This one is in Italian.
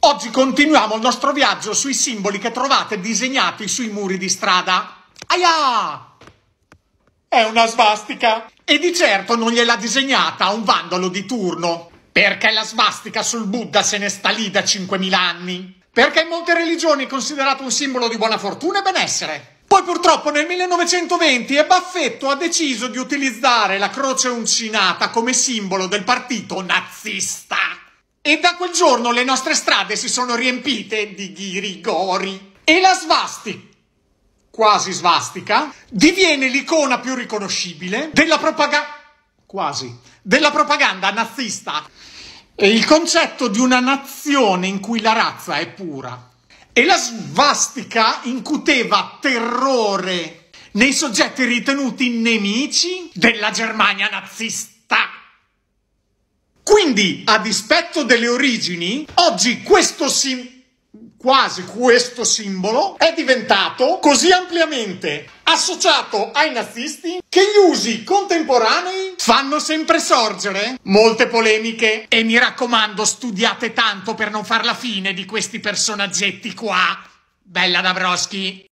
Oggi continuiamo il nostro viaggio sui simboli che trovate disegnati sui muri di strada. Aia! È una svastica! E di certo non gliel'ha disegnata un vandalo di turno, perché la svastica sul Buddha se ne sta lì da 5000 anni. Perché in molte religioni è considerato un simbolo di buona fortuna e benessere. Poi purtroppo nel 1920 Baffetto ha deciso di utilizzare la croce uncinata come simbolo del partito nazista. E da quel giorno le nostre strade si sono riempite di ghirigori. E la svastica, quasi svastica, diviene l'icona più riconoscibile della propaganda nazista. E il concetto di una nazione in cui la razza è pura. E la svastica incuteva terrore nei soggetti ritenuti nemici della Germania nazista. Quindi, a dispetto delle origini, oggi questo simbolo è diventato così ampiamente associato ai nazisti che gli usi contemporanei fanno sempre sorgere molte polemiche. E mi raccomando, studiate tanto per non far la fine di questi personaggetti qua. Bella Dabrowski!